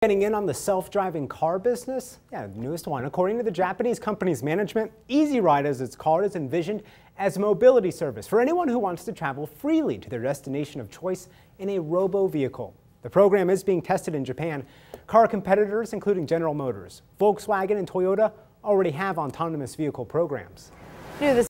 Getting in on the self-driving car business? Yeah, the newest one. According to the Japanese company's management, Easy Ride as its car is envisioned as a mobility service for anyone who wants to travel freely to their destination of choice in a robo-vehicle. The program is being tested in Japan. Car competitors, including General Motors, Volkswagen, and Toyota, already have autonomous vehicle programs.